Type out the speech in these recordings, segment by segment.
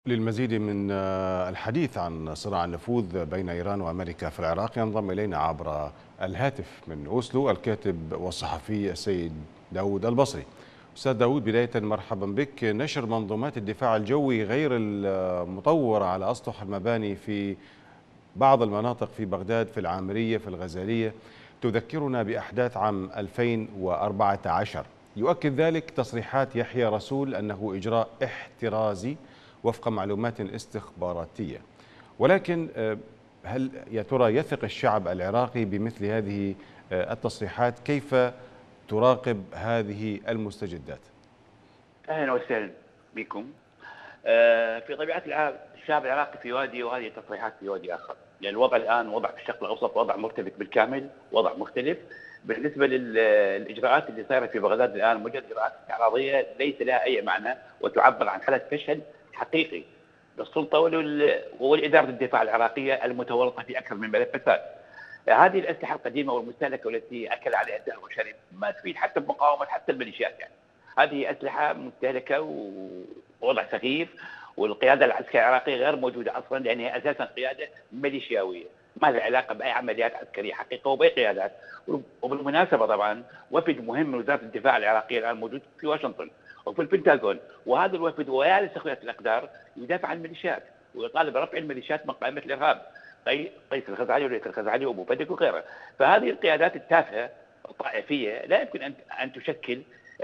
للمزيد من الحديث عن صراع النفوذ بين إيران وأمريكا في العراق ينضم إلينا عبر الهاتف من أوسلو الكاتب والصحفي السيد داود البصري. أستاذ داود، بداية مرحبا بك. نشر منظومات الدفاع الجوي غير المطورة على أسطح المباني في بعض المناطق في بغداد، في العامرية، في الغزالية، تذكرنا بأحداث عام 2014. يؤكد ذلك تصريحات يحيى رسول أنه إجراء احترازي وفق معلومات استخباراتية. ولكن هل يا ترى يثق الشعب العراقي بمثل هذه التصريحات؟ كيف تراقب هذه المستجدات؟ اهلا وسهلا بكم. في طبيعه الحال الشعب العراقي في وادي وهذه التصريحات في وادي اخر، لان الوضع الان وضع في الشرق الاوسط وضع مرتبك بالكامل، وضع مختلف. بالنسبه للاجراءات اللي صايره في بغداد الان مجرد اجراءات استعراضيه ليس لها اي معنى، وتعبر عن حاله فشل حقيقي للسلطه ولاداره الدفاع العراقيه المتورطه في اكثر من ملف فساد. هذه الاسلحه القديمه والمستهلكه والتي اكل عليها الدهر وشرب ما تفيد حتى بمقاومه حتى الميليشيات يعني. هذه اسلحه مستهلكه ووضع سخيف، والقياده العسكريه العراقيه غير موجوده اصلا، لان هي اساسا قياده ميليشياويه ما لها علاقه باي عمليات عسكريه حقيقه وباي قيادات. وبالمناسبه طبعا وفد مهم من وزاره الدفاع العراقيه الان موجود في واشنطن وفي البنتاغون، وهذا الوفد ويا اخوات الاقدار يدافع عن الميليشيات ويطالب برفع الميليشيات من قائمه الارهاب، قيس الخزعلي وليث الخزعلي وابو بدك وغيره. فهذه القيادات التافهه الطائفيه لا يمكن ان تشكل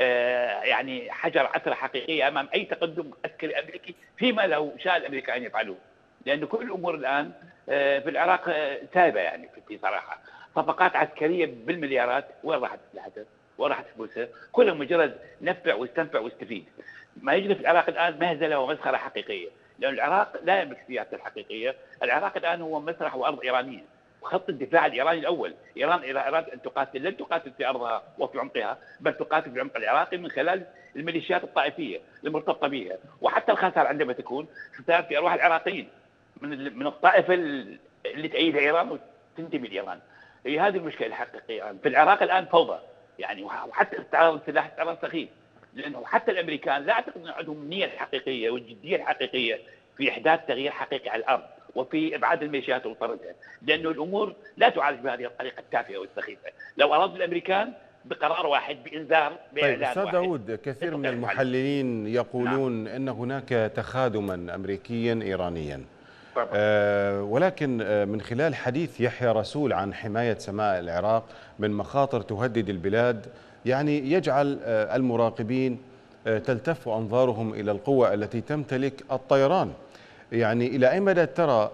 يعني حجر عثره حقيقيه امام اي تقدم عسكري امريكي فيما لو شاء الامريكان يفعلوه، لان كل الامور الان في العراق سايبه يعني في صراحه. صفقات عسكريه بالمليارات، وين راحت اسلحتها؟ وين راحت فلوسها؟ كلها مجرد نفع واستنفع واستفيد. ما يجري في العراق الان مهزله ومسخره حقيقيه، لان العراق لا يملك سياسه حقيقيه، العراق الان هو مسرح وارض ايرانيه. خط الدفاع الايراني الاول، ايران اذا ارادت ان تقاتل لن تقاتل في ارضها وفي عمقها، بل تقاتل في العمق العراقي من خلال الميليشيات الطائفيه المرتبطه بها، وحتى الخسائر عندما تكون خسائر في ارواح العراقيين من الطائفه اللي تأيدها ايران وتنتمي لايران. هي هذه المشكله الحقيقيه في العراق الان، فوضى يعني، وحتى استعراض السلاح استعراض سخيف، لانه حتى الامريكان لا اعتقد ان عندهم النيه الحقيقيه والجديه الحقيقيه في احداث تغيير حقيقي على الارض وفي ابعاد الميليشيات وطردها، لانه الامور لا تعالج بهذه الطريقه التافهه والسخيفه. لو اراد الامريكان بقرار واحد، بانذار، طيب باعلان أستاذ واحد. داود، كثير من المحلل. المحللين نعم. يقولون أن هناك تخاذما أمريكيا إيرانيا، طبعا. ولكن من خلال حديث يحيى رسول عن حماية سماء العراق من مخاطر تهدد البلاد، يعني يجعل المراقبين تلتف أنظارهم إلى القوة التي تمتلك الطيران. يعني إلى أي مدى ترى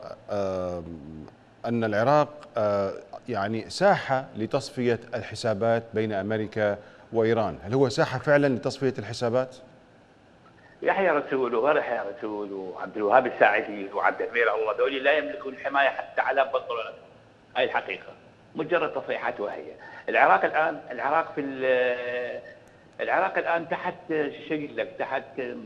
أن العراق يعني ساحة لتصفية الحسابات بين أمريكا وإيران؟ هل هو ساحة فعلا لتصفية الحسابات؟ يحيى رسول وغير يحيى رسول وعبد الوهاب الساعدي وعبد الامير الله، دولي لا يملكون حمايه حتى على بطل. هاي الحقيقه، مجرد تصريحات وهي. العراق الان، العراق الان تحت شو لك، تحت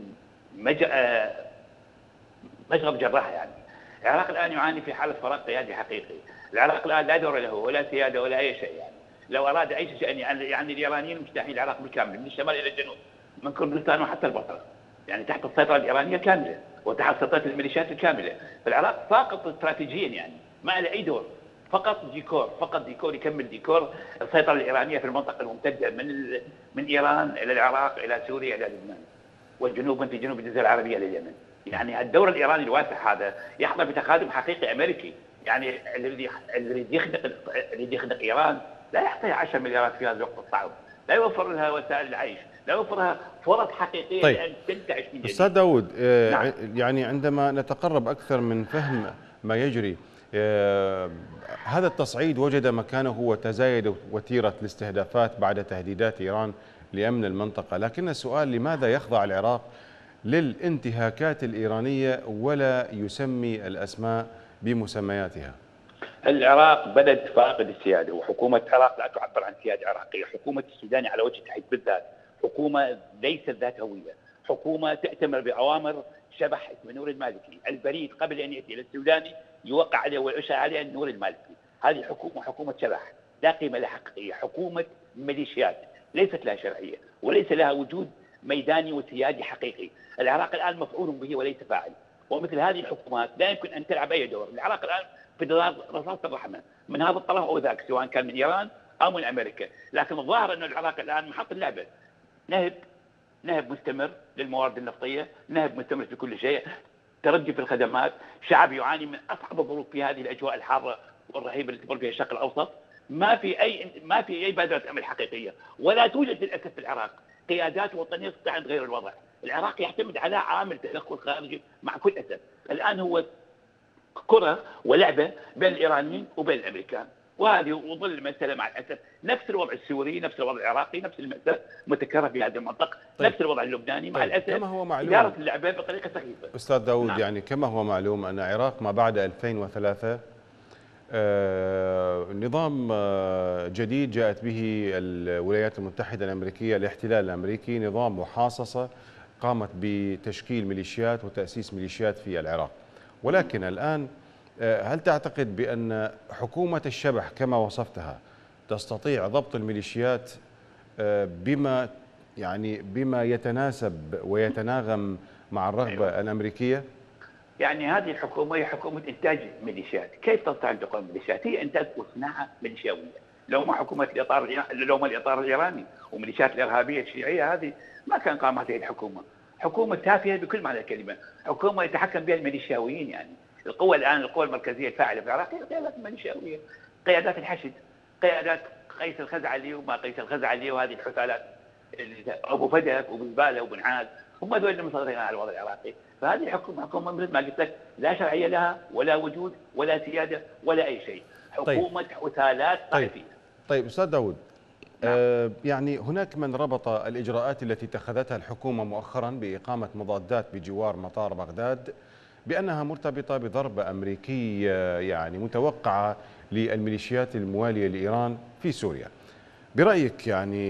مجرى جراح يعني. العراق الان يعاني في حاله فراغ قيادي حقيقي، العراق الان لا دور له ولا سياده ولا اي شيء يعني. لو اراد اي شيء يعني الإيرانيين مجتاحين العراق بالكامل من الشمال الى الجنوب، من كردستان وحتى البصره، يعني تحت السيطره الايرانيه كامله وتحت سيطره الميليشيات الكامله. فالعراق ساقط استراتيجيا يعني، ما له اي دور، فقط ديكور، فقط ديكور يكمل ديكور السيطره الايرانيه في المنطقه الممتده من ايران الى العراق الى سوريا الى لبنان، والجنوب في جنوب الجزيره العربيه لليمن. يعني الدور الايراني الواسع هذا يحظى بتقادم حقيقي امريكي، يعني الذي يخدق ايران لا يعطيها 10 مليارات في هذا الوقت الصعب، لا يوفر لها وسائل العيش، لا يوفر لها فرص حقيقيه طيب لان تنتعش من جديد. أستاذ داود، نعم. يعني عندما نتقرب أكثر من فهم ما يجري، هذا التصعيد وجد مكانه وتزايد وتيرة الاستهدافات بعد تهديدات إيران لأمن المنطقة، لكن السؤال: لماذا يخضع العراق للانتهاكات الإيرانية ولا يسمي الأسماء بمسمياتها؟ العراق بلد فاقد السياده، وحكومه العراق لا تعبر عن سياده عراقيه، حكومه السوداني على وجه التحديد بالذات حكومه ليست ذات هويه، حكومه تأتمر بأوامر شبح اسمه نور المالكي، البريد قبل ان ياتي الى السوداني يوقع عليه ويشاء عليه نور المالكي. هذه الحكومه حكومه شبح لا قيمه لها حقيقيه، حكومه ميليشيات ليست لها شرعيه وليس لها وجود ميداني وسيادي حقيقي. العراق الان مفعول به وليس فاعل، ومثل هذه الحكومات لا يمكن ان تلعب اي دور. العراق الان في رصاص الرحمه من هذا الطرف او ذاك، سواء كان من ايران او من امريكا، لكن الظاهر ان العراق الان محط اللعبه، نهب مستمر للموارد النفطيه، نهب مستمر في كل شيء، تردي في الخدمات، شعب يعاني من اصعب الظروف في هذه الاجواء الحاره والرهيبه اللي تمر فيها الشرق الاوسط. ما في اي بادره امل حقيقيه، ولا توجد للاسف في العراق قيادات وطنيه تستطيع ان تغير الوضع. العراق يعتمد على عامل تدخل خارجي مع كل اسف. الان هو كره ولعبه بين الايرانيين وبين الامريكان، وهذه وظل المساله مع الاسف نفس الوضع السوري، نفس الوضع العراقي، نفس المأساة متكرر في هذه المنطقه. طيب. نفس الوضع اللبناني مع الاسف. كما هو معلوم اداره اللعبه بطريقه سخيفه. استاذ داود، نعم. يعني كما هو معلوم ان العراق ما بعد 2003 نظام جديد جاءت به الولايات المتحدة الأمريكية، الاحتلال الأمريكي، نظام محاصصة قامت بتشكيل ميليشيات وتأسيس ميليشيات في العراق. ولكن الآن هل تعتقد بأن حكومة الشبح كما وصفتها تستطيع ضبط الميليشيات بما يتناسب ويتناغم مع الرغبة الأمريكية؟ يعني هذه الحكومه هي حكومه انتاج ميليشيات، كيف تستطيع ان تقوم ميليشيات؟ هي انتاج وصناعه ميليشياويه. لو ما الاطار الايراني والميليشيات الارهابيه الشيعيه هذه ما كان قامت هذه الحكومه. حكومه تافهه بكل معنى الكلمه، حكومه يتحكم بها الميليشياويين. يعني القوى المركزيه الفاعله في العراق هي قيادات ميليشياويه، قيادات الحشد، قيادات قيس الخزعلي وما قيس الخزعلي وهذه الحثالات ابو فدك وابو زباله وابو نعاس، هم هذول اللي مسيطرين على الوضع العراقي. فهذه حكومه مثل ما قلت لك لا شرعيه لها ولا وجود ولا سياده ولا اي شيء، حكومه حثالات طائفيه. طيب استاذ داود، نعم. يعني هناك من ربط الاجراءات التي اتخذتها الحكومه مؤخرا باقامه مضادات بجوار مطار بغداد بانها مرتبطه بضربه امريكيه يعني متوقعه للميليشيات المواليه لايران في سوريا. برايك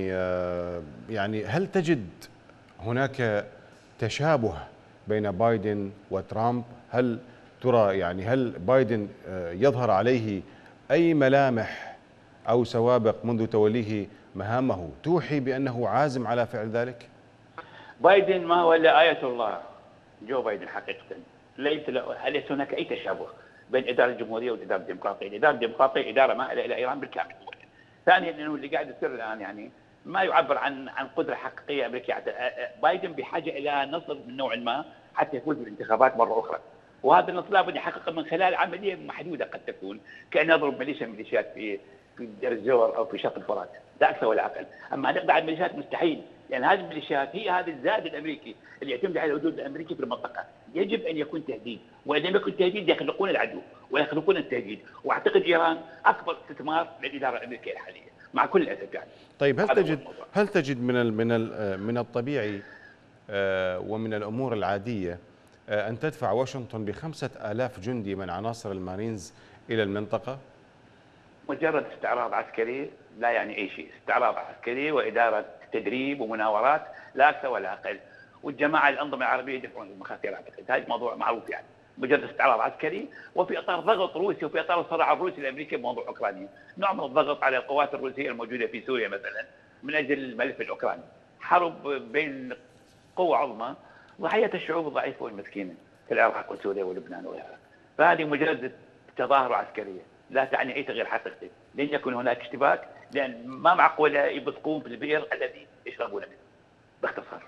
يعني هل تجد هناك تشابه بين بايدن وترامب؟ هل ترى هل بايدن يظهر عليه أي ملامح أو سوابق منذ توليه مهامه توحي بأنه عازم على فعل ذلك؟ بايدن ما هو إلا آية الله، جو بايدن حقيقة ليس هناك أي تشابه بين الإدارة الجمهورية والإدارة الديمقراطية. الإدارة الديمقراطية إدارة مائلة إلى إيران بالكامل. ثانيا أنه اللي قاعد يصير الآن يعني ما يعبر عن قدره حقيقيه امريكيه. بايدن بحاجه الى نصر من نوع ما حتى يفوز بالانتخابات مره اخرى، وهذا النصر لابد يحققه من خلال عمليه محدوده قد تكون كان يضرب ميليشيات في دير الزور او في شط الفرات، لا اكثر ولا اقل. اما ان يقضي على الميليشيات مستحيل، لان هذه الميليشيات هي هذا الزاد الامريكي اللي يعتمد على الحدود الامريكي في المنطقه. يجب ان يكون تهديد، وان لم يكن تهديد يخلقون العدو ويخلقون التهديد. واعتقد ايران اكبر استثمار للاداره الامريكيه الحاليه مع كل الاسف يعني. طيب هل تجد من الطبيعي ومن الامور العاديه ان تدفع واشنطن ب5,000 جندي من عناصر المارينز الى المنطقه؟ مجرد استعراض عسكري لا يعني اي شيء، استعراض عسكري واداره تدريب ومناورات لا اكثر ولا اقل. والجماعه الانظمه العربيه يدفعون المخاطر اعتقد، هذا موضوع معروف يعني. مجرد استعراض عسكري وفي اطار ضغط روسي وفي اطار الصراع الروسي الامريكي بموضوع اوكرانيا، نوع من الضغط على القوات الروسيه الموجوده في سوريا مثلا من اجل الملف الاوكراني. حرب بين قوى عظمى ضحيه الشعوب الضعيفه والمسكينه في العراق وسوريا ولبنان والعراق. فهذه مجرد تظاهره عسكريه لا تعني اي تغيير حقيقي، لن يكون هناك اشتباك، لان ما معقوله يبثقون في البئر الذي يشربون منه باختصار.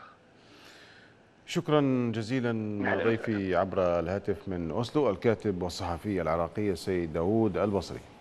شكرا جزيلا ضيفي عبر الهاتف من أوسلو الكاتب والصحفي العراقي السيد داود البصري.